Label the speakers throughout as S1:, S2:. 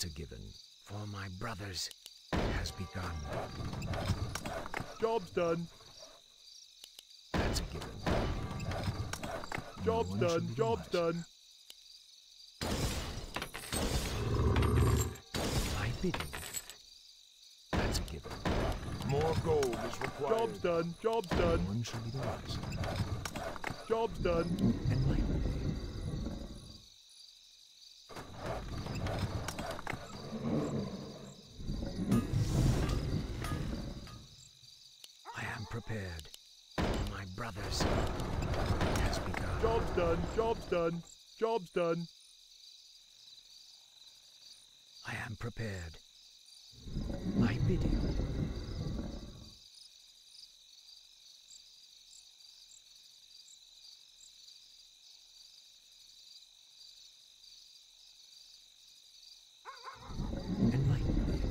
S1: That's a given. For my brothers, it has begun.
S2: Job's done.
S1: That's a given.
S2: Job's done. Job's done.
S1: My bidding. That's a given.
S3: More gold is required.
S2: Job's done. Job's
S1: No
S2: done.
S1: one shall be the wiser.
S2: Job's done.
S1: Enlighten me. I am prepared. My brothers, it has begun.
S2: Job's done. Job's done. Job's done.
S1: I am prepared. My bidding. Enlighten me.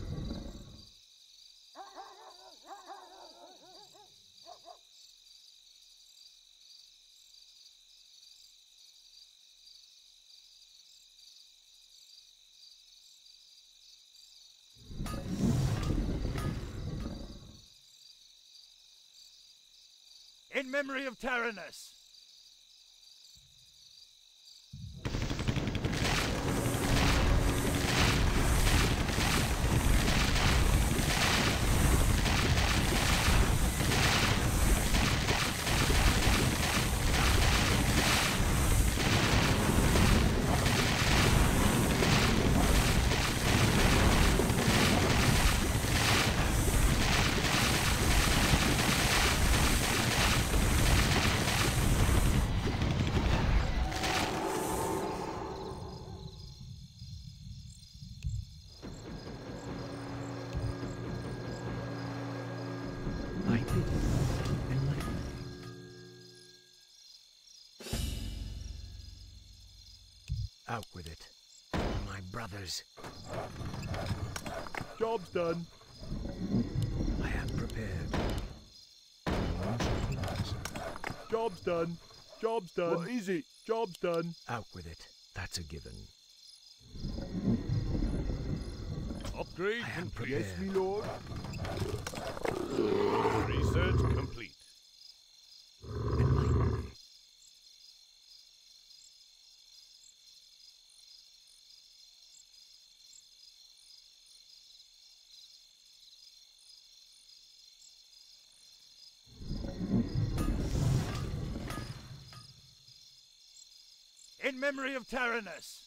S2: In memory of Taranis.
S1: My bidding. Enlighten me. Out with it. My brothers,
S2: Job's done.
S1: I am prepared. No one shall be the wiser.
S2: Job's done. Job's done.
S3: What is it?
S2: Job's done.
S1: Out with it. That's a given.
S2: Upgrade
S1: I am
S2: complete.
S3: Yes,
S1: prepared.
S3: me lord.
S2: Research complete.
S1: Enlighten me.
S2: In memory of Taranis.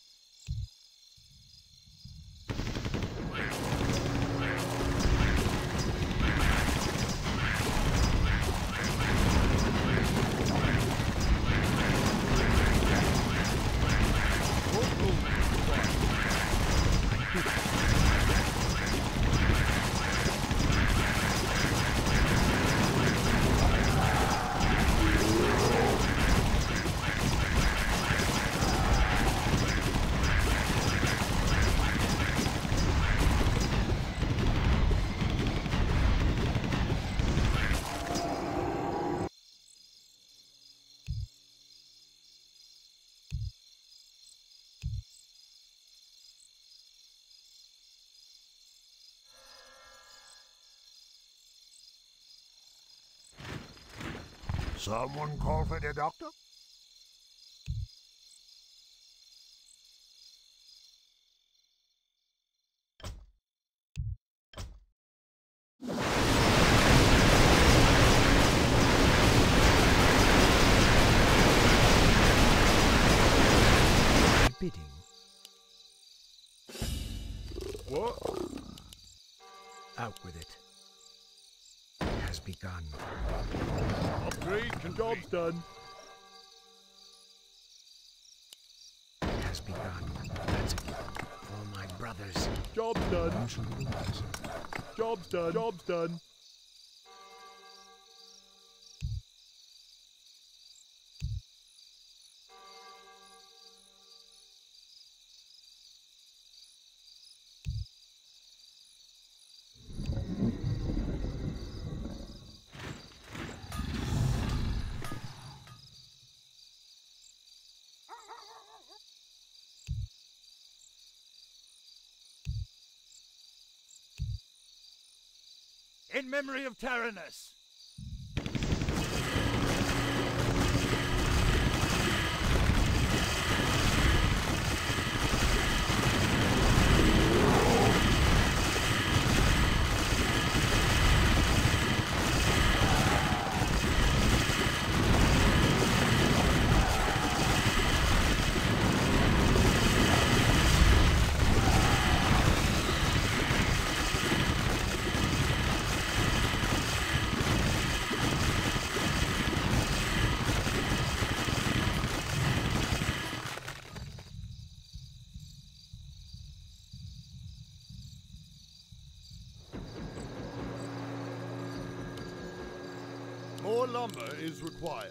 S3: Someone call for the doctor?
S1: My bidding.
S2: What?
S1: Out with it. It has begun.
S2: Upgrade complete. Job's done.
S1: It has begun. That's a given. For my brothers,
S2: Job's
S1: no
S2: done.
S1: one shall be the wiser.
S2: Job's done. Job's done. In memory of Taranis. More lumber is required.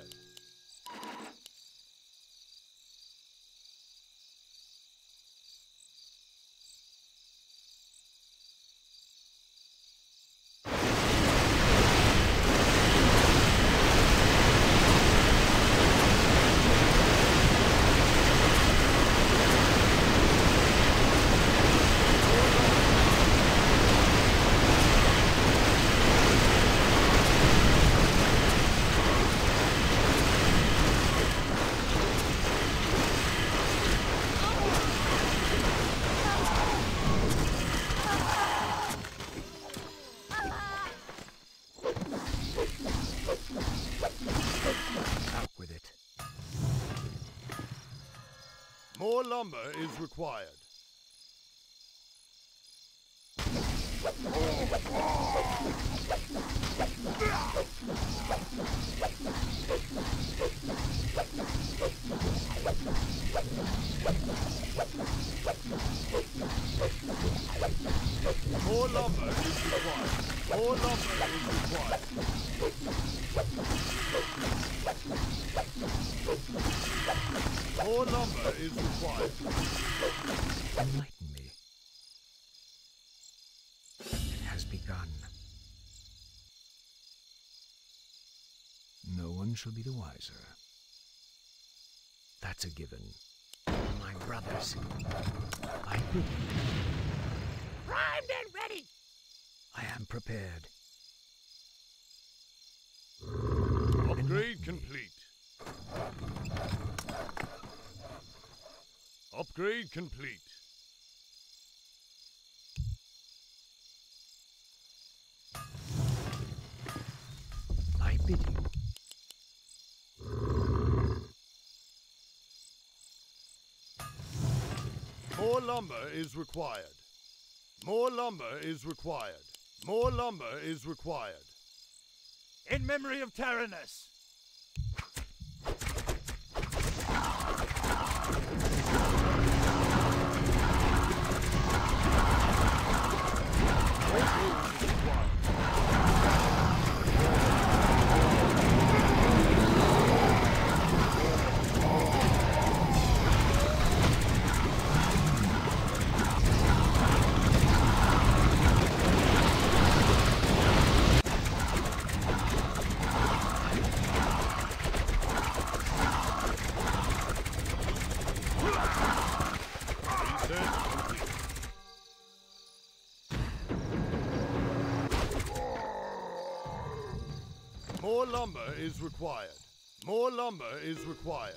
S2: More lumber is required. More lumber is required. More lumber is required. More lumber is required.
S1: Enlighten me. It has begun. No one shall be the wiser. That's a given. My brothers, I bid you.
S4: Primed and ready!
S1: I am prepared.
S2: Upgrade complete. Upgrade complete.
S1: I bid you.
S2: More lumber is required. More lumber is required. More lumber is required. In memory of Taranis. More lumber is required. More lumber is required.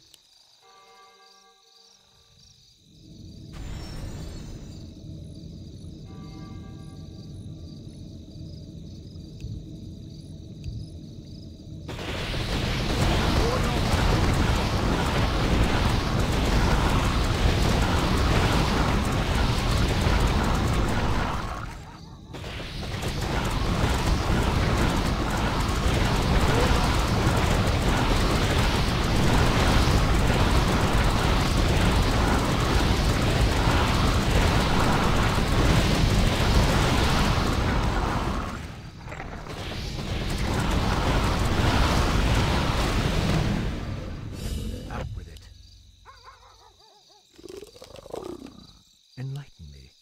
S1: Enlighten me.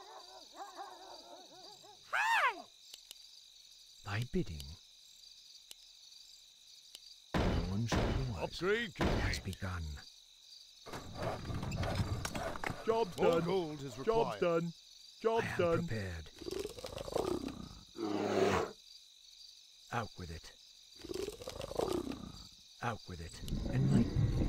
S4: Hi!
S1: Thy bidding. No one shall be the wiser.
S2: Upgrade
S1: It has
S2: complete.
S1: begun.
S2: Job's
S3: More
S2: done.
S3: gold is
S2: Job's
S3: required.
S2: done.
S1: I
S2: Job's
S1: am
S2: done.
S1: prepared. Out with it. Out with it. Enlighten me.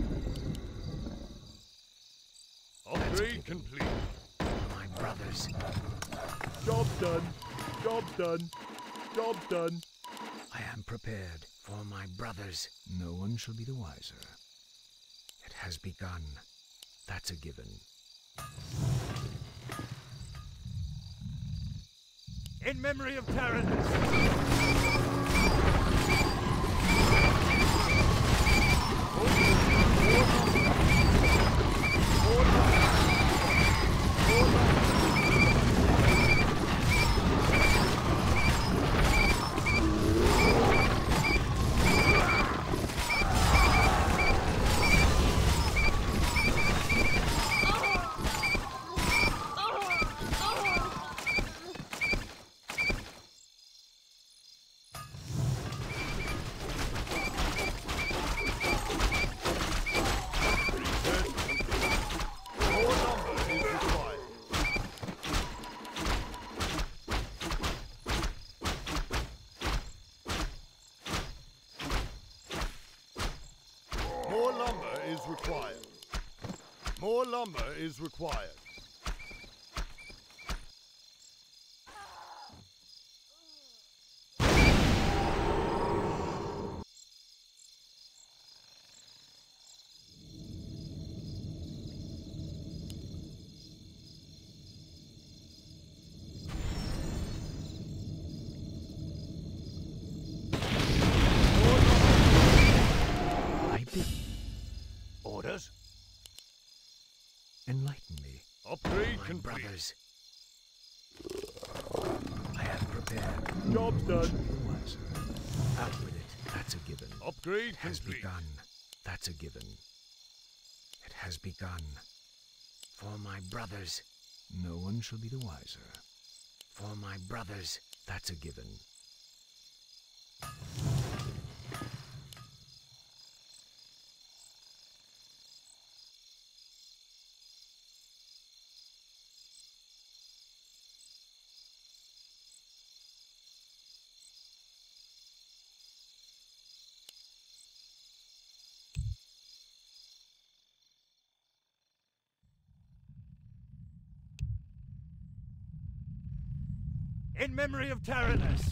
S2: Upgrade complete.
S1: My brothers.
S3: Job done. Job done. Job done.
S1: I am prepared for my brothers. No one shall be the wiser. It has begun. That's a given.
S2: In memory of Taranis. More lumber is required. More lumber is required.
S1: I bid.
S2: Orders.
S1: Enlighten me.
S2: Upgrade
S1: My
S2: complete.
S1: brothers. I am prepared.
S3: Job's
S1: No one
S3: done.
S1: shall be the wiser. Out with it. That's a given.
S2: Upgrade
S1: It has
S2: complete.
S1: begun. That's a given. It has begun. For my brothers. No one shall be the wiser. For my brothers. That's a given.
S2: In memory of Taranis.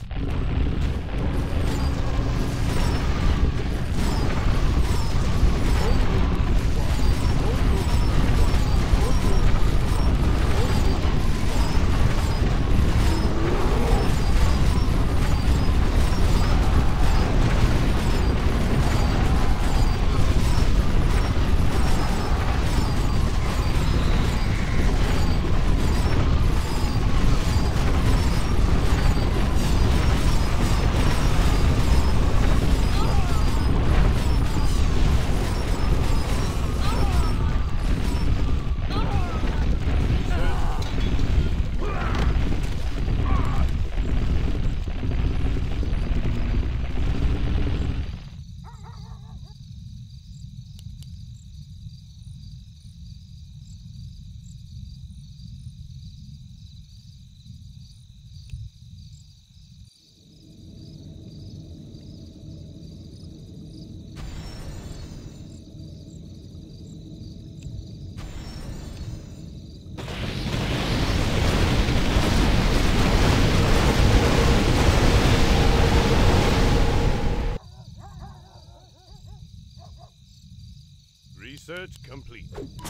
S2: Research complete.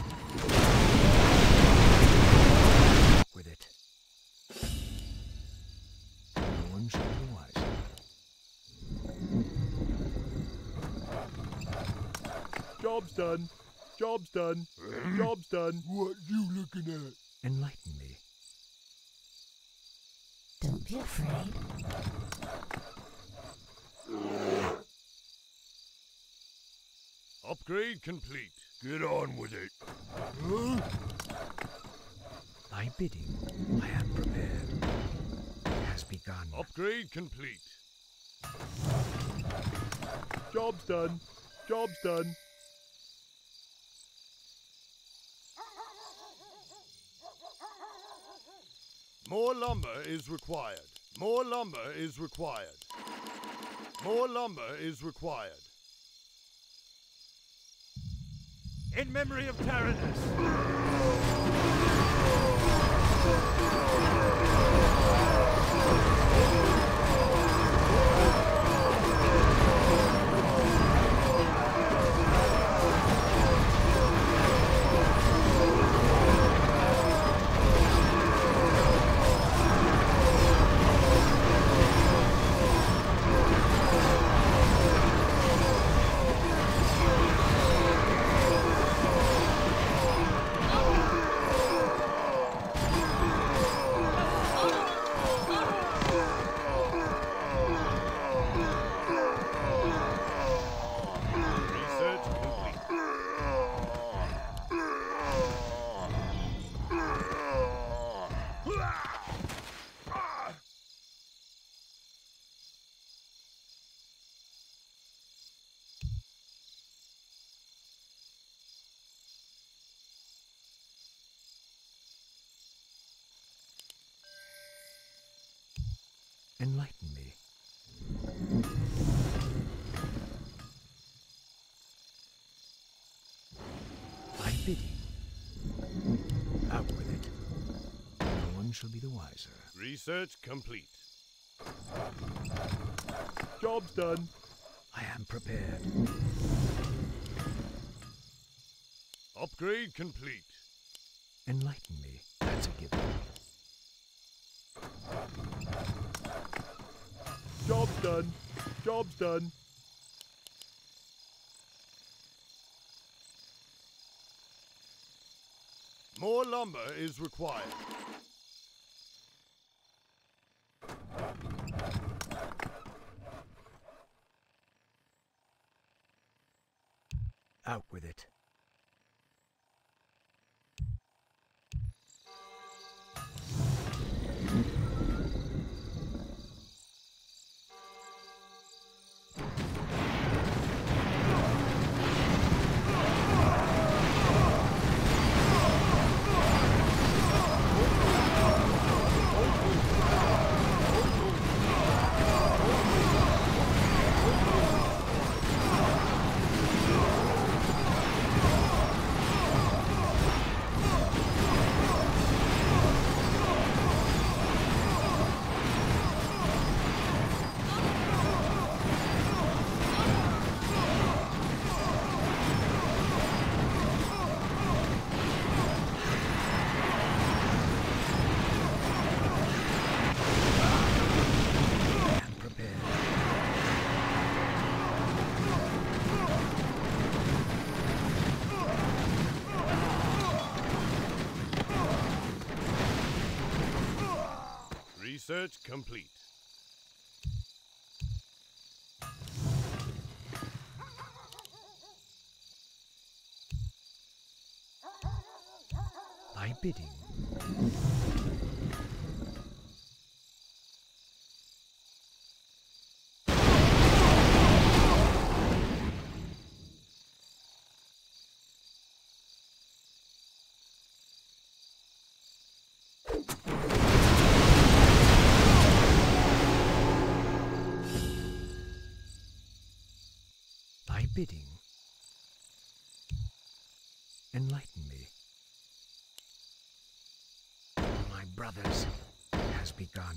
S1: With it. No one shall be the wiser.
S3: Job's done. Job's done. Job's done. What you looking at?
S1: Enlighten me.
S5: Don't be afraid.
S2: Upgrade complete. Get on with it.
S1: Thy bidding. I am prepared. It has begun.
S2: Upgrade complete.
S3: Job's done. Job's done.
S2: More lumber is required. More lumber is required. More lumber is required. In memory of Taranis.
S1: Enlighten me. Thy bidding. Out with it. No one shall be the wiser.
S2: Research complete.
S3: Job's done.
S1: I am prepared.
S2: Upgrade complete.
S1: Enlighten me. That's a given.
S3: Job's done. Job's done.
S2: More lumber is required.
S1: Out with it.
S2: Research complete.
S1: Thy bidding. Thy bidding. Enlighten me. My brothers, it has begun.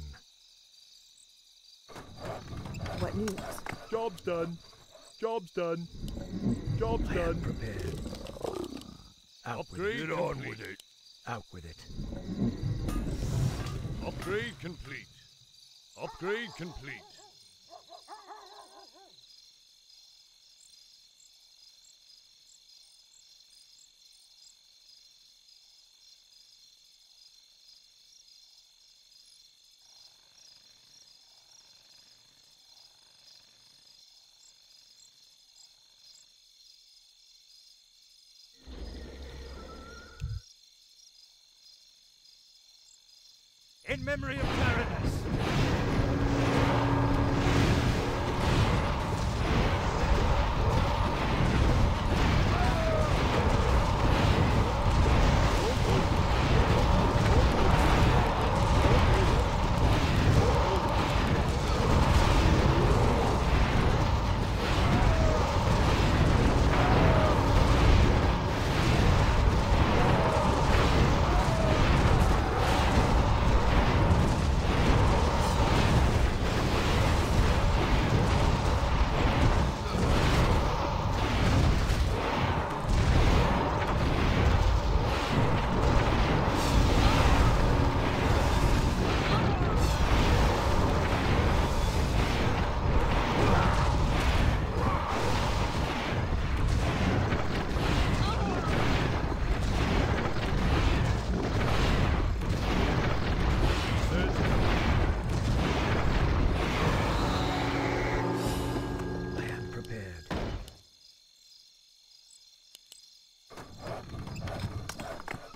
S5: What news?
S3: Job's done. Job's done. Job's
S1: I
S3: done.
S1: am prepared. Out with
S2: Upgrade
S1: it.
S2: Get on with it.
S1: Out with it.
S2: Upgrade complete. Upgrade complete.
S6: In memory of Taranis.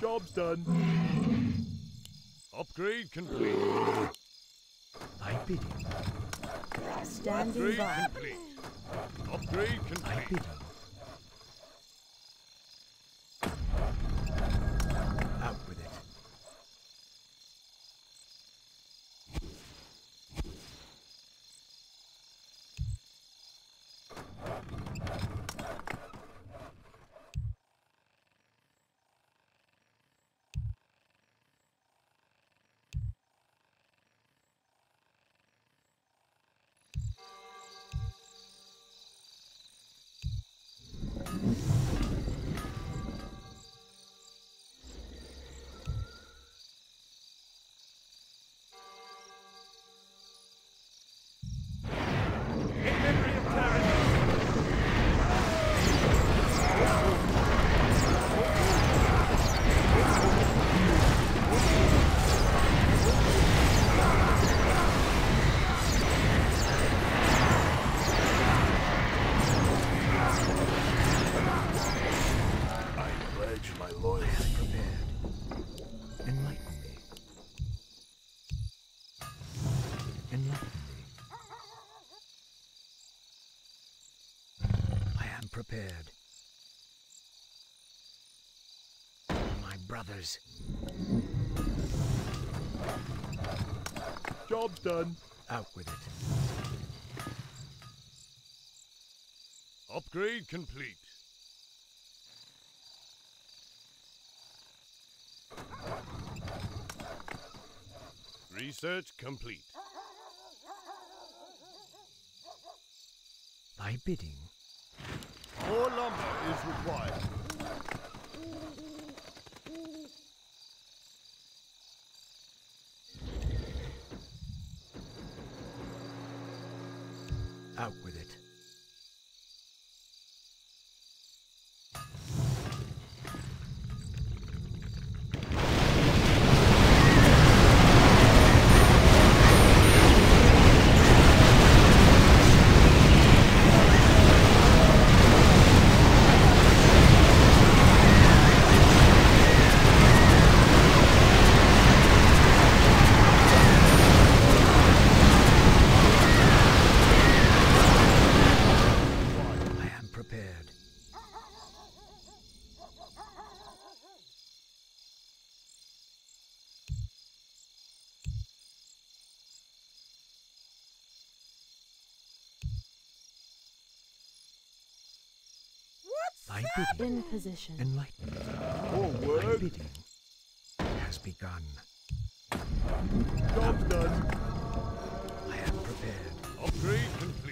S3: Job's done.
S2: Upgrade complete.
S1: Thy bidding.
S5: Standing
S2: Upgrade
S5: by.
S2: complete. Upgrade
S1: Thy
S2: complete.
S1: bidding. Out with it.
S6: In memory of Taranis.
S3: I pledge my loyalty.
S1: Prepared. Enlighten me. Enlighten me. I am prepared. My brothers.
S3: Job's done.
S1: Out with it.
S2: Upgrade complete. Research complete.
S1: Thy bidding.
S2: More lumber is required.
S1: Out with it. I am prepared. Thy bidding.
S5: In position.
S1: Enlighten me. Thy
S3: Forward.
S1: bidding has begun.
S3: Job's done.
S1: I am prepared.
S2: Upgrade complete.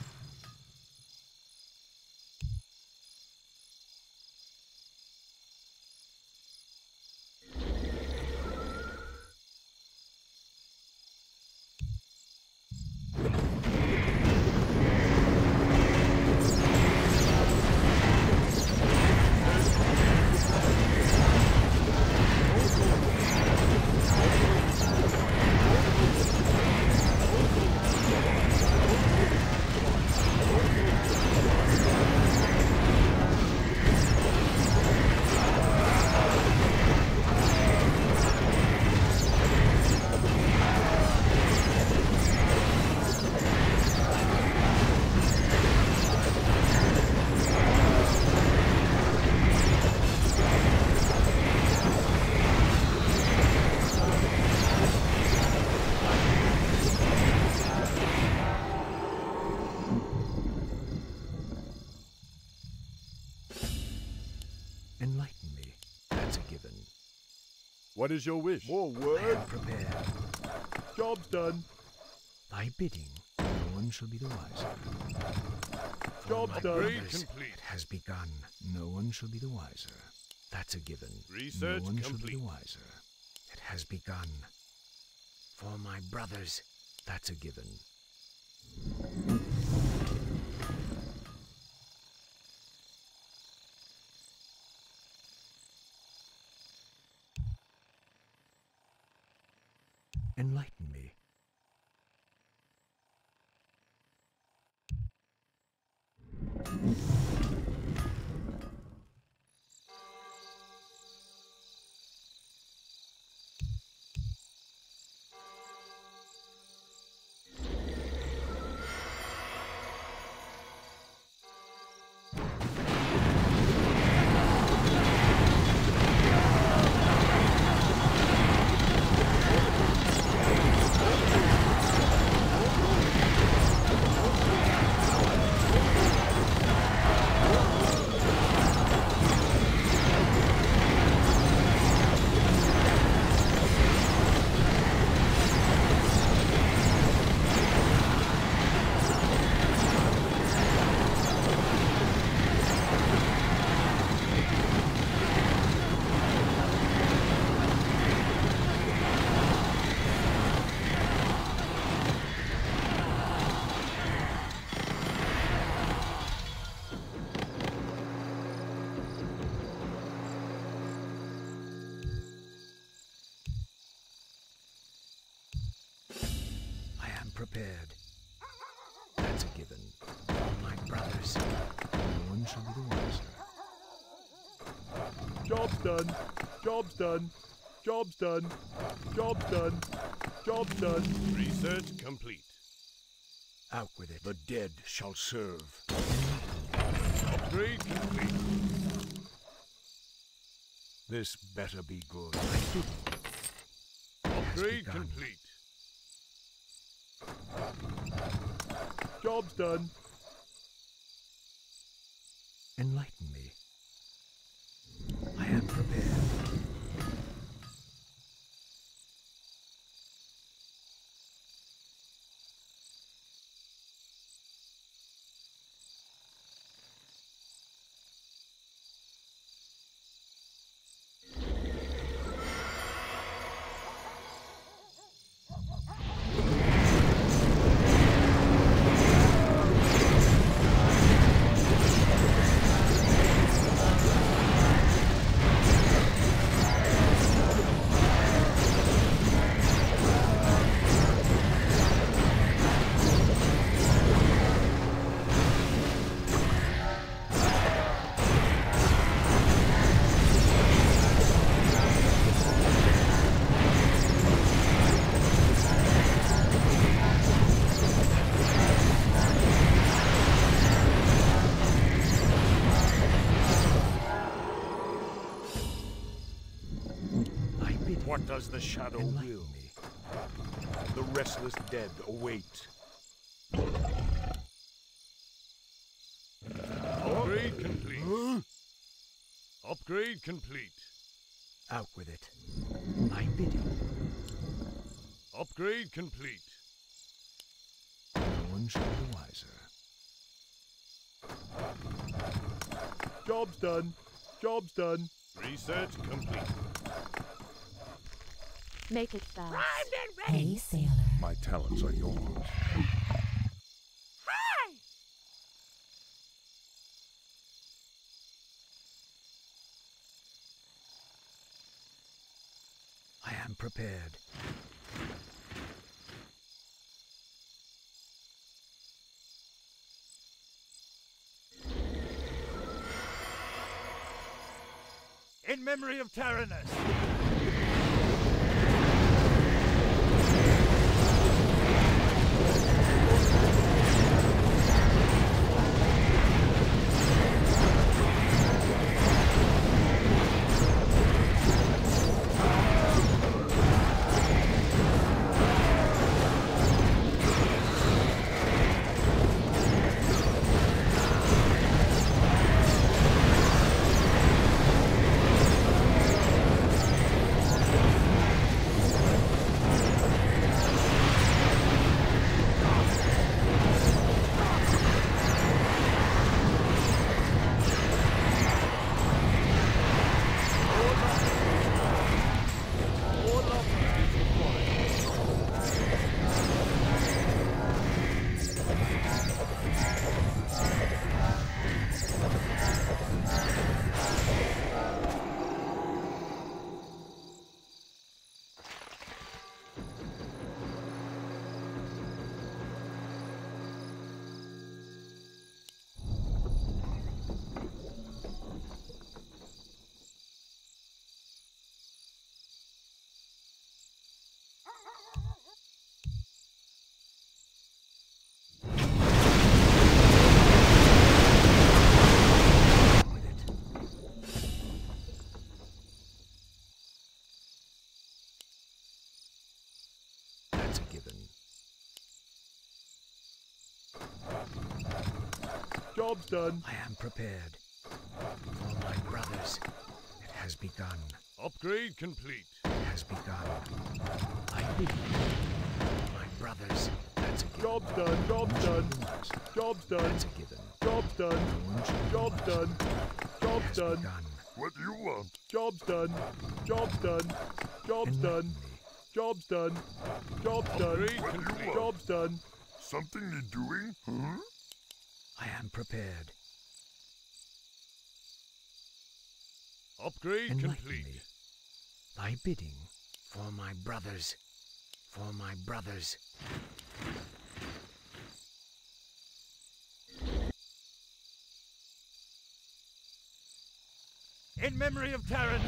S1: Enlighten me. That's a given.
S2: What is your wish?
S3: More
S1: I
S3: word.
S1: am prepared.
S3: Job's done.
S1: Thy bidding, no one shall be the wiser. For
S3: Job's
S1: my
S3: done.
S2: Upgrade
S1: brothers,
S2: complete.
S1: it has begun. No one shall be the wiser. That's a given.
S2: Research
S1: no one shall be
S2: complete.
S1: the wiser. It has begun. For my brothers, that's a given. Enlighten me. prepared. That's a given. For my brothers, no one shall be the wiser.
S3: Job's done. Job's done. Job's done. Job's done. Job's done.
S2: Research complete.
S1: Out with it.
S7: The dead shall serve.
S2: Upgrade complete.
S7: This better be good.
S2: Upgrade
S1: begun.
S2: complete.
S3: Job's done.
S1: Enlighten me. I am prepared.
S7: What does the shadow
S1: Enlighten
S7: will?
S1: me.
S7: The restless dead await.
S2: Upgrade complete. Upgrade complete.
S1: Out with it. I bid you.
S2: Upgrade complete.
S1: No one shall be the wiser.
S3: Job's done. Job's done.
S2: Research complete.
S5: Make it fast.
S4: Primed and ready.
S5: Hey, sailor.
S7: My talents are yours.
S4: Hi!
S1: I am prepared.
S2: In memory of Taranis.
S1: That's a given.
S3: Job's done.
S1: I am prepared. For my brothers, it has begun.
S2: Upgrade complete.
S1: It has begun. I bid you. For my brothers, that's a given.
S3: Job's done. Job's done. Job's done.
S1: That's a given.
S3: Job's done.
S1: No one shall be
S3: Job's
S1: wiser.
S3: done.
S1: It
S3: Job's
S1: has
S3: done.
S1: begun.
S7: What do you want?
S3: Job's done. Job's done. Job's done.
S1: Enlighten me.
S3: Job's done. Job's done.
S2: Upgrade complete.
S3: Job's done.
S7: Something you're doing? Huh?
S1: I am prepared.
S2: Upgrade
S1: Enlighten
S2: complete.
S1: me. Thy bidding. For my brothers. For my brothers.
S2: In memory of Terrence.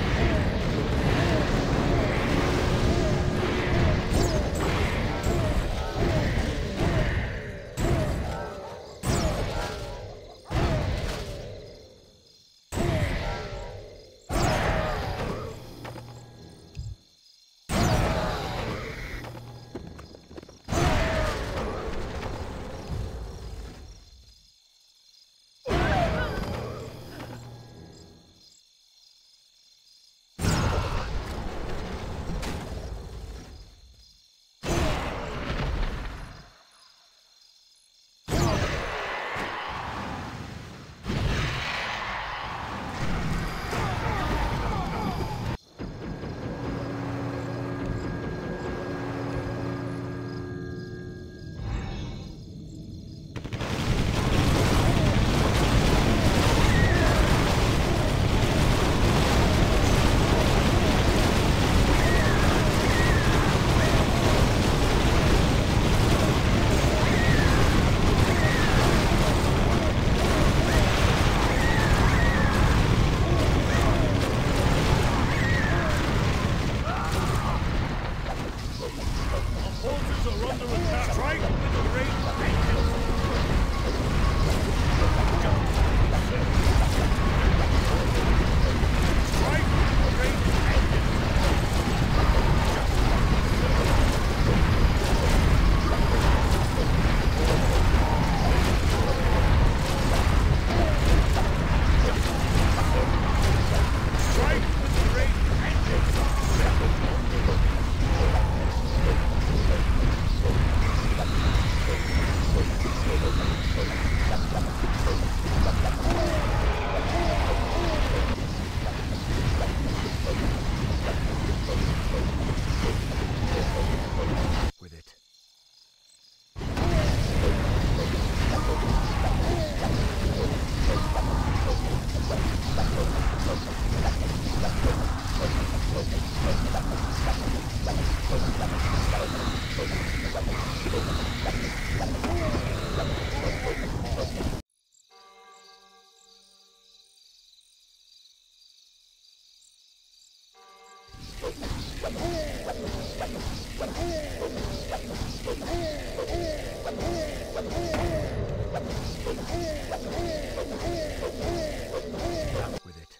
S1: With it.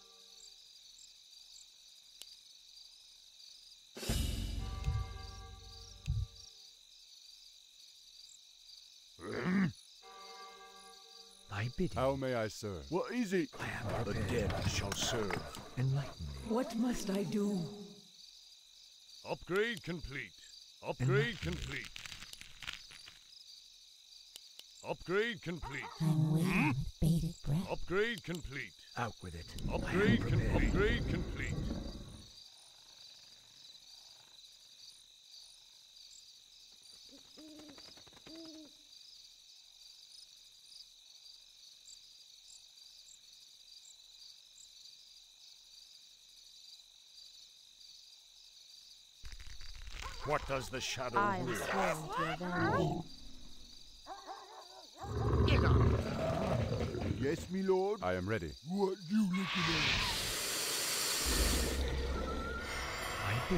S1: I bid you.
S3: How may I serve?
S2: What is it?
S1: I am
S7: The
S1: prepared.
S7: dead shall serve.
S1: Enlighten me.
S5: What must I do?
S2: Upgrade complete. Upgrade complete. Upgrade complete.
S8: I'm waiting with bated breath.
S2: Upgrade complete.
S1: Out with it.
S2: Upgrade
S1: I am
S2: complete.
S1: prepared.
S2: Upgrade complete. What does the shadow
S8: I am
S2: will?
S8: sworn to avenge.
S3: Yes, me lord. I am ready.
S2: What you looking at?
S1: I bid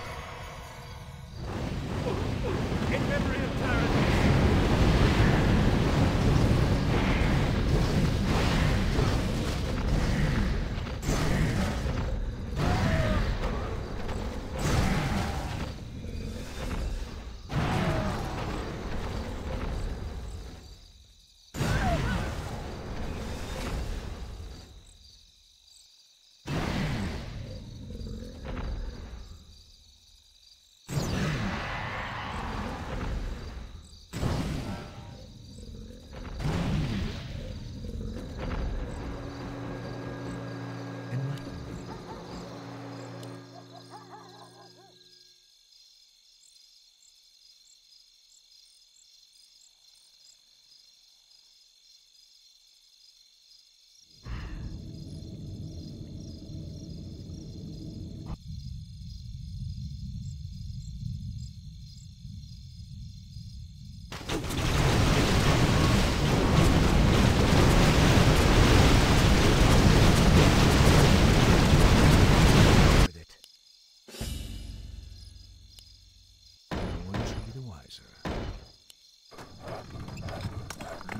S1: you.
S2: In memory of Terrence.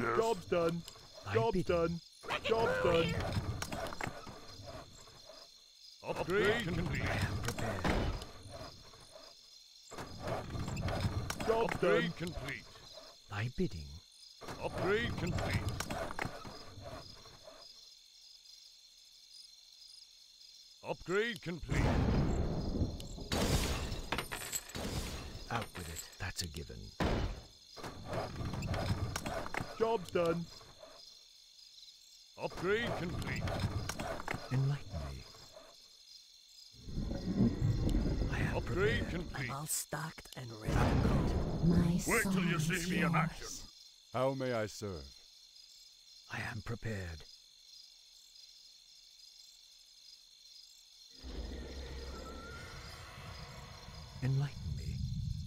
S7: Yes.
S3: Job's done.
S1: Thy
S3: Job's
S1: bidding.
S3: done. Job's done.
S2: Upgrade complete.
S1: I am prepared.
S3: Job's done.
S2: Upgrade complete.
S1: Thy bidding.
S2: Upgrade complete. Upgrade complete.
S1: Out with it. That's a given.
S3: Job's done.
S2: Upgrade complete.
S1: Enlighten me. I am
S2: Upgrade
S1: prepared.
S2: complete.
S6: All stocked and ready to go.
S8: My
S7: Wait till you
S8: song
S7: see
S8: is
S7: me in
S8: yours.
S7: action.
S2: How may I serve?
S1: I am prepared. Enlighten me.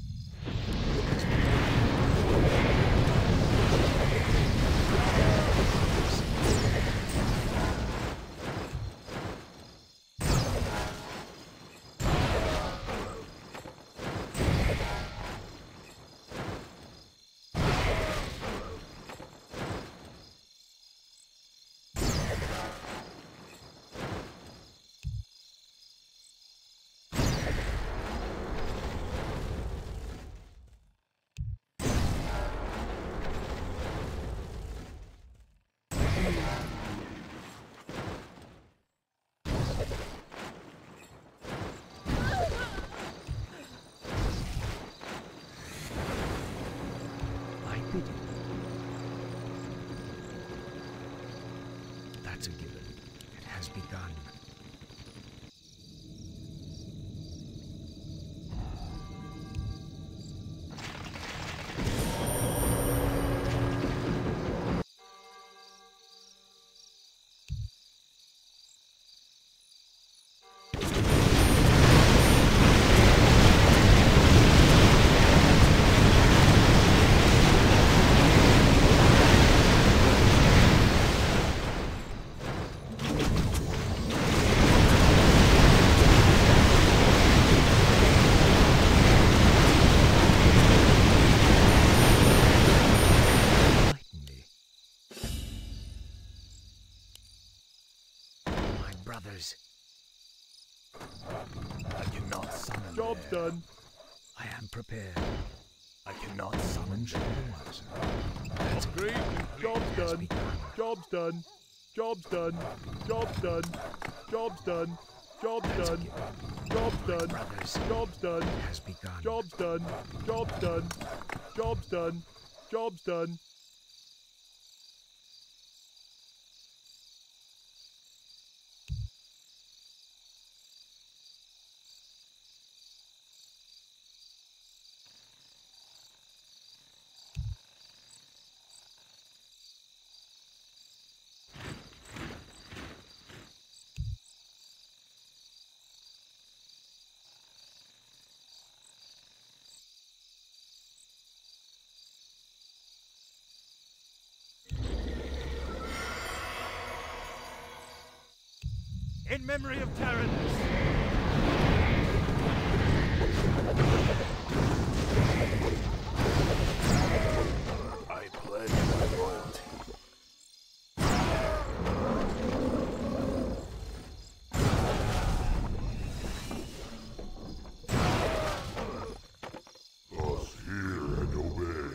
S1: Thy bidding. That's a given. It has begun. Enlighten me. My brothers.
S7: I cannot summon
S3: Job's
S7: there.
S3: done.
S1: I am prepared.
S7: I cannot summon
S1: Shall
S7: there.
S1: the wiser.
S2: Upgrade complete.
S3: Job's
S1: Has
S3: done.
S1: begun.
S3: Job's done. Job's done. Job's done. Job's done. Job's
S1: That's a
S3: done.
S1: given.
S3: Job's
S1: My
S3: done.
S1: brothers.
S3: Job's done.
S1: Has begun.
S3: Job's done. Job's done. Job's done. Job's done.
S2: In memory of Terrans.
S7: I pledge my loyalty. Us hear and obey.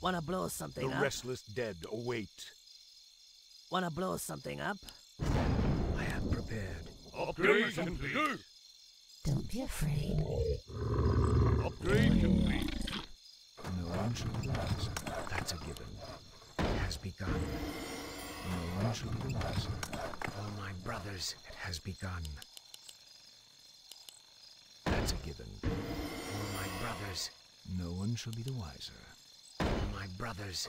S6: Wanna blow something
S1: The
S6: up?
S1: restless dead await.
S6: Wanna blow something up?
S1: I am prepared.
S2: Upgrade complete.
S8: Don't be afraid.
S2: Upgrade complete.
S1: No one shall be the wiser. That's a given. It has begun. No one shall be the wiser. For my brothers, it has begun. That's a given. For my brothers, no one shall be the wiser. For my brothers,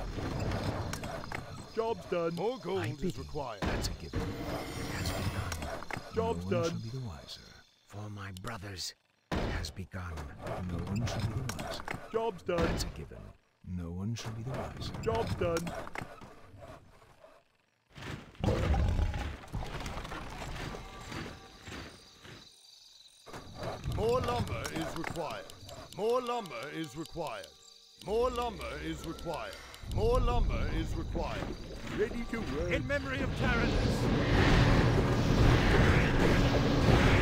S3: Job's done.
S2: More
S1: I
S2: gold
S1: bid
S2: is required.
S1: That's a given. It has begun.
S3: Job's
S1: no one
S3: done.
S1: shall be the wiser. For my brothers, it has begun. No one shall be the wiser.
S3: Job's done.
S1: That's a given. No one shall be the wiser.
S3: Job's done.
S2: More lumber is required. More lumber is required. More lumber is required. More lumber is required.
S3: Ready to work.
S2: In memory of Taranis.